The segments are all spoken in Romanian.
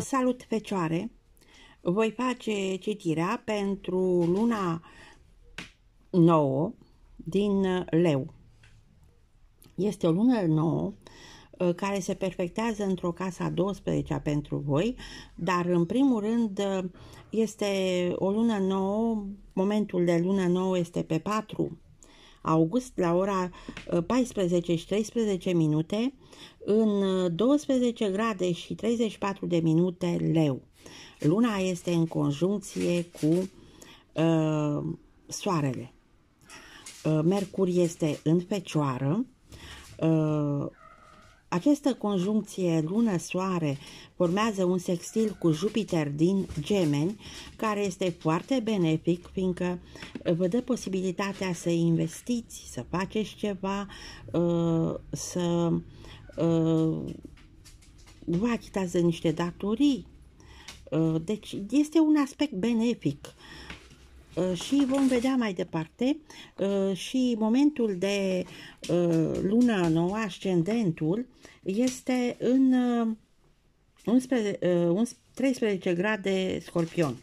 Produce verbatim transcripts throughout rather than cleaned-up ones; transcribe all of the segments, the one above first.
Salut, Fecioare! Voi face citirea pentru luna nouă din Leu. Este o lună nouă care se perfectează într-o casă a douăsprezecea pentru voi, dar în primul rând este o lună nouă, momentul de lună nouă este pe patru august la ora paisprezece și treisprezece minute în douăsprezece grade și treizeci și patru de minute Leu. Luna este în conjuncție cu uh, Soarele. Uh, Mercur este în Fecioară. Uh, această conjuncție lună-soare formează un sextil cu Jupiter din Gemeni, care este foarte benefic, fiindcă vă dă posibilitatea să investiți, să faceți ceva, să vă achitați de niște datorii. Deci este un aspect benefic. Și vom vedea mai departe și momentul de lună nouă, ascendentul, este în treisprezece grade Scorpion.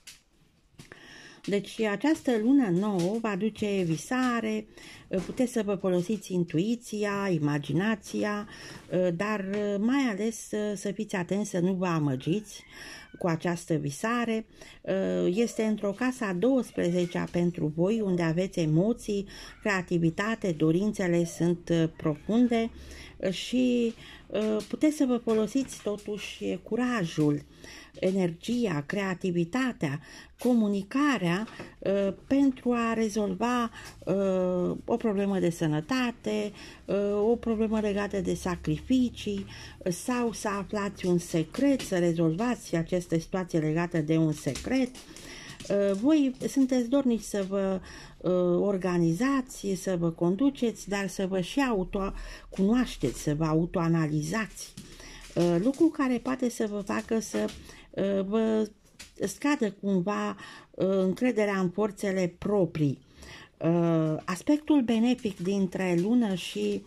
Deci această lună nouă va aduce visare, puteți să vă folosiți intuiția, imaginația, dar mai ales să fiți atenți să nu vă amăgiți cu această visare. Este într-o casă a douăsprezecea pentru voi, unde aveți emoții, creativitate, dorințele sunt profunde și puteți să vă folosiți totuși curajul, energia, creativitatea, comunicarea pentru a rezolva o problemă de sănătate, o problemă legată de sacrificii sau să aflați un secret, să rezolvați această situație legată de un secret. Voi sunteți dornici să vă organizați, să vă conduceți, dar să vă și autocunoașteți, să vă autoanalizați. Lucru care poate să vă facă să vă scadă cumva încrederea în forțele proprii. Aspectul benefic dintre lună și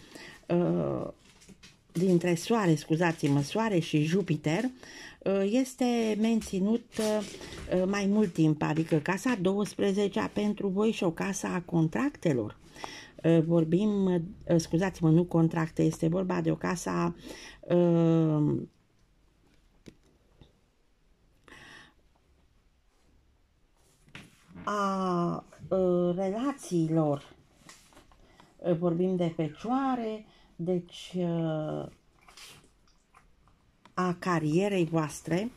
dintre soare, scuzați-mă, soare și Jupiter este menținut mai mult timp, adică casa douăsprezecea pentru voi și o casa a contractelor. Vorbim, scuzați-mă, nu contracte, este vorba de o casă a a relațiilor. Vorbim de Fecioare, deci a carierei voastre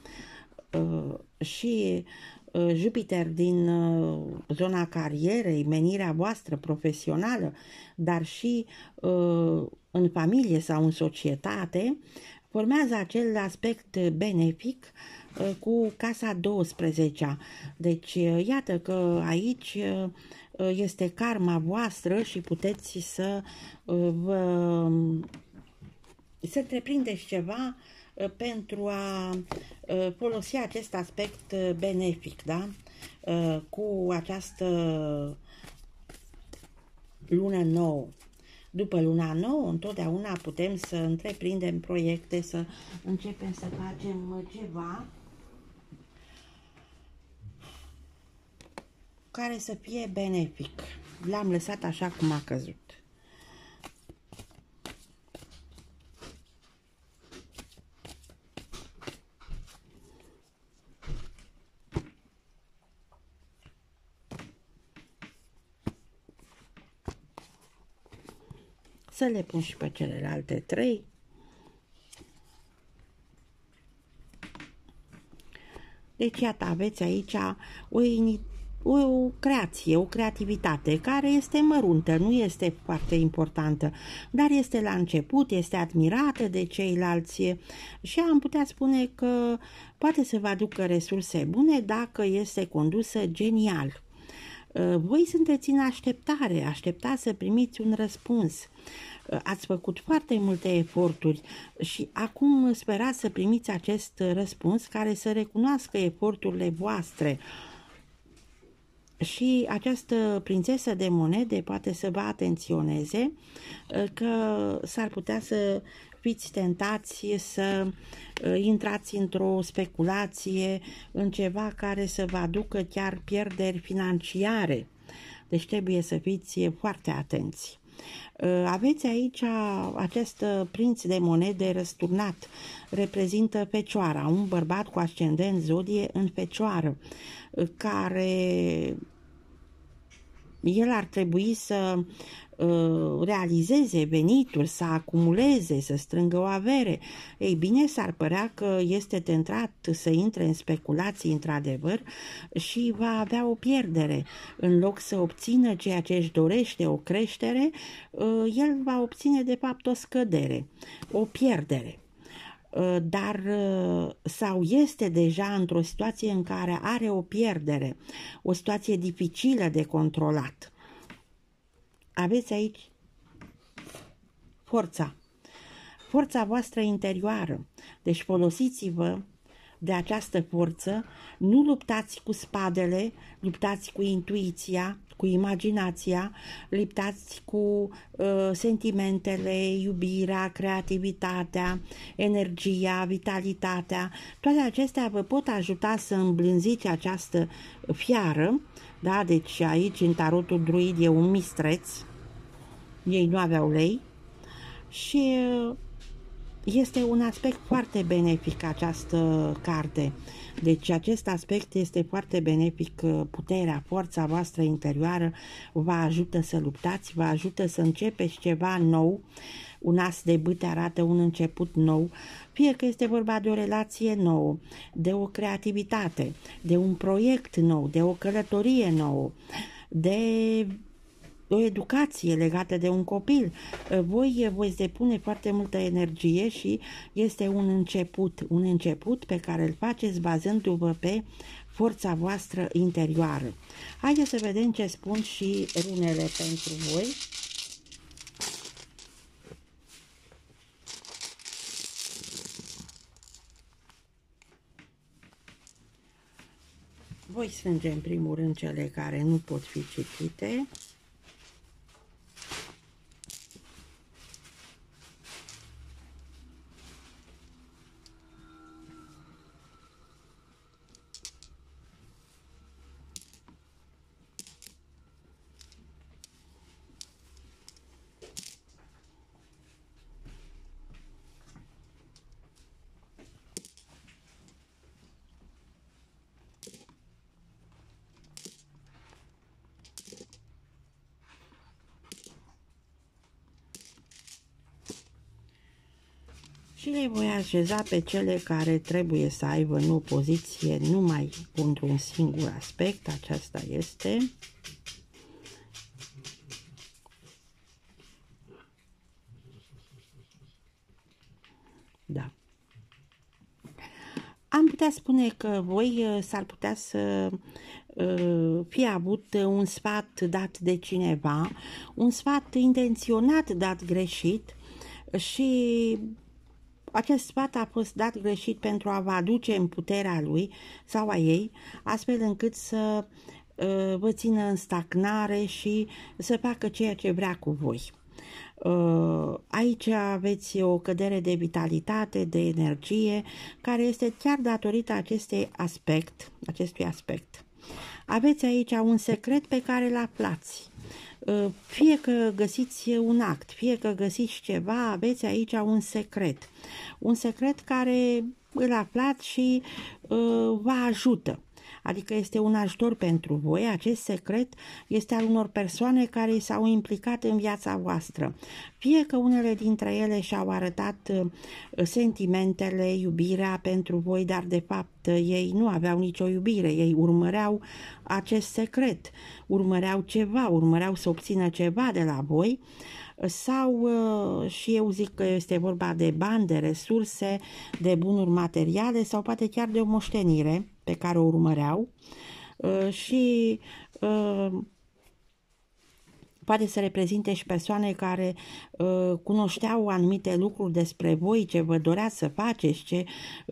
și Jupiter din zona carierei, menirea voastră profesională, dar și în familie sau în societate, formează acel aspect benefic cu casa douăsprezecea. Deci, iată că aici este karma voastră și puteți să vă să întreprindeți ceva pentru a folosi acest aspect benefic, da? Cu această lună nouă. După luna nouă, întotdeauna putem să întreprindem proiecte, să începem să facem ceva care să fie benefic. L-am lăsat așa cum a căzut. Să le pun și pe celelalte trei. Deci, iată, aveți aici o, o creație, o creativitate care este măruntă, nu este foarte importantă, dar este la început, este admirată de ceilalți și am putea spune că poate să vă aducă resurse bune dacă este condusă genial. Voi sunteți în așteptare, așteptați să primiți un răspuns. Ați făcut foarte multe eforturi și acum sperați să primiți acest răspuns care să recunoască eforturile voastre. Și această prințesă de monede poate să vă atenționeze că s-ar putea să fiți tentați să intrați într-o speculație, în ceva care să vă aducă chiar pierderi financiare. Deci trebuie să fiți foarte atenți. Aveți aici acest prinț de monede răsturnat, reprezintă Fecioara, un bărbat cu ascendent zodie în Fecioară, care el ar trebui să uh, realizeze venituri, să acumuleze, să strângă o avere. Ei bine, s-ar părea că este tentat să intre în speculații într-adevăr și va avea o pierdere. În loc să obțină ceea ce își dorește, o creștere, uh, el va obține de fapt o scădere, o pierdere. Dar sau este deja într-o situație în care are o pierdere, o situație dificilă de controlat. Aveți aici forța, forța voastră interioară. Deci folosiți-vă de această forță, nu luptați cu spadele, luptați cu intuiția, cu imaginația, luptați cu uh, sentimentele, iubirea, creativitatea, energia, vitalitatea. Toate acestea vă pot ajuta să îmblânziți această fiară, da? Deci aici în tarotul druid e un mistreț, ei nu aveau lei și uh, este un aspect foarte benefic această carte. Deci acest aspect este foarte benefic, puterea, forța voastră interioară vă ajută să luptați, vă ajută să începeți ceva nou, un as de bâte arată un început nou, fie că este vorba de o relație nouă, de o creativitate, de un proiect nou, de o călătorie nouă, de o educație legată de un copil. Voi voi depune foarte multă energie și este un început, un început pe care îl faceți bazându-vă pe forța voastră interioară. Haideți să vedem ce spun și runele pentru voi. Voi strânge în primul rând cele care nu pot fi citite. Și le voi așeza pe cele care trebuie să aibă în opoziție numai într-un singur aspect. Aceasta este. Da. Am putea spune că voi s-ar putea să fie avut un sfat dat de cineva, un sfat intenționat dat greșit și acest sfat a fost dat greșit pentru a vă aduce în puterea lui sau a ei, astfel încât să uh, vă țină în stagnare și să facă ceea ce vrea cu voi. Uh, aici aveți o cădere de vitalitate, de energie, care este chiar datorită acestui aspect, acestui aspect. Aveți aici un secret pe care îl aflați. Fie că găsiți un act, fie că găsiți ceva, aveți aici un secret. Un secret care îl aflați și uh, vă ajută. Adică este un ajutor pentru voi. Acest secret este al unor persoane care s-au implicat în viața voastră. Fie că unele dintre ele și-au arătat sentimentele, iubirea pentru voi, dar de fapt ei nu aveau nicio iubire. Ei urmăreau acest secret, urmăreau ceva, urmăreau să obțină ceva de la voi. Sau și eu zic că este vorba de bani, de resurse, de bunuri materiale sau poate chiar de o moștenire pe care o urmăreau și poate să reprezinte și persoane care cunoșteau anumite lucruri despre voi, ce vă doreați să faceți, ce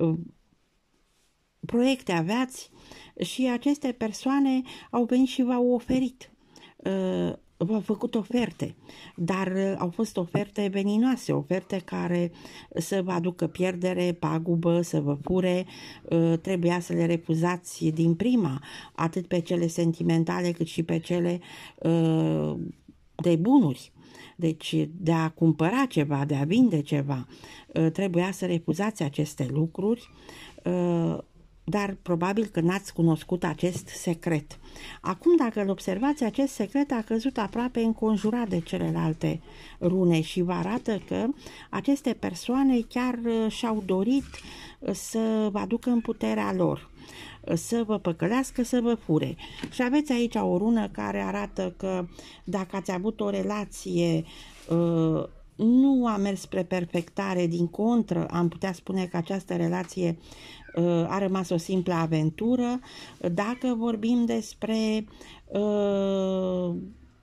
proiecte aveați și aceste persoane au venit și v-au oferit v-au făcut oferte, dar au fost oferte veninoase, oferte care să vă aducă pierdere, pagubă, să vă fure, trebuia să le refuzați din prima, atât pe cele sentimentale cât și pe cele de bunuri. Deci de a cumpăra ceva, de a vinde ceva, trebuia să refuzați aceste lucruri, dar probabil că n-ați cunoscut acest secret. Acum, dacă îl observați, acest secret a căzut aproape înconjurat de celelalte rune și vă arată că aceste persoane chiar și-au dorit să vă aducă în puterea lor, să vă păcălească, să vă fure. Și aveți aici o rună care arată că dacă ați avut o relație nu a mers spre perfectare, din contră, am putea spune că această relație a rămas o simplă aventură. Dacă vorbim despre uh,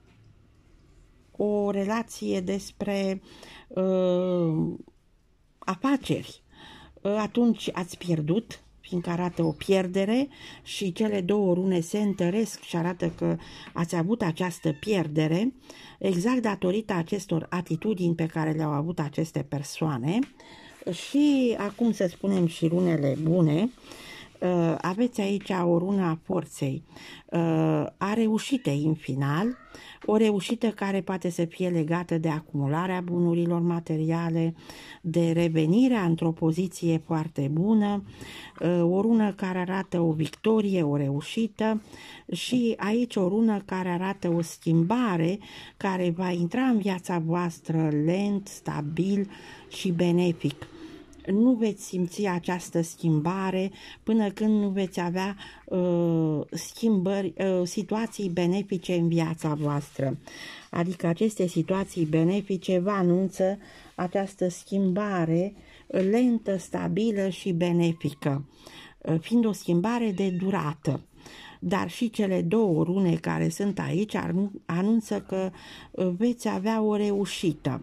o relație despre uh, afaceri, atunci ați pierdut, fiindcă arată o pierdere și cele două rune se întăresc și arată că ați avut această pierdere exact datorită acestor atitudini pe care le-au avut aceste persoane. Și acum să spunem și runele bune. Aveți aici o rună a forței, a reușitei în final, o reușită care poate să fie legată de acumularea bunurilor materiale, de revenirea într-o poziție foarte bună, o rună care arată o victorie, o reușită și aici o rună care arată o schimbare care va intra în viața voastră lent, stabil și benefic. Nu veți simți această schimbare până când nu veți avea uh, schimbări, uh, situații benefice în viața voastră. Adică aceste situații benefice vă anunță această schimbare lentă, stabilă și benefică, uh, fiind o schimbare de durată. Dar și cele două rune care sunt aici anunță că veți avea o reușită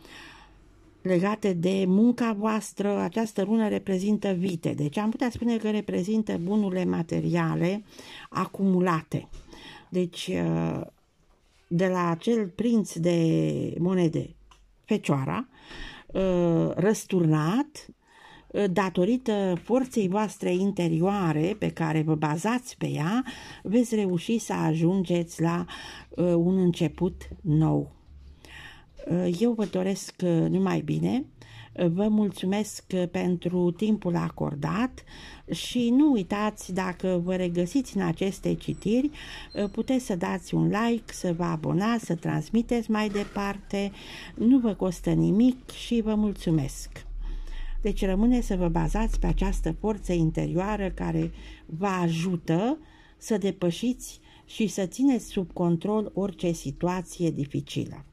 legate de munca voastră. Această rună reprezintă vite, deci am putea spune că reprezintă bunurile materiale acumulate. Deci de la acel prinț de monede, Fecioara, răsturnat, datorită forței voastre interioare pe care vă bazați pe ea, veți reuși să ajungeți la un început nou. Eu vă doresc numai bine, vă mulțumesc pentru timpul acordat și nu uitați, dacă vă regăsiți în aceste citiri, puteți să dați un like, să vă abonați, să transmiteți mai departe, nu vă costă nimic și vă mulțumesc. Deci rămâne să vă bazați pe această forță interioară care vă ajută să depășiți și să țineți sub control orice situație dificilă.